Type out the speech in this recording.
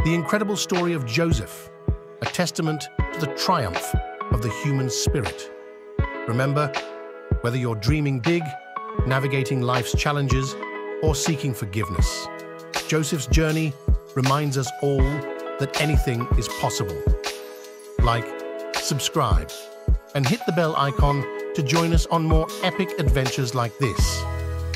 The incredible story of Joseph, a testament to the triumph of the human spirit. Remember, whether you're dreaming big, navigating life's challenges, or seeking forgiveness, Joseph's journey reminds us all that anything is possible. Like, subscribe, and hit the bell icon to join us on more epic adventures like this.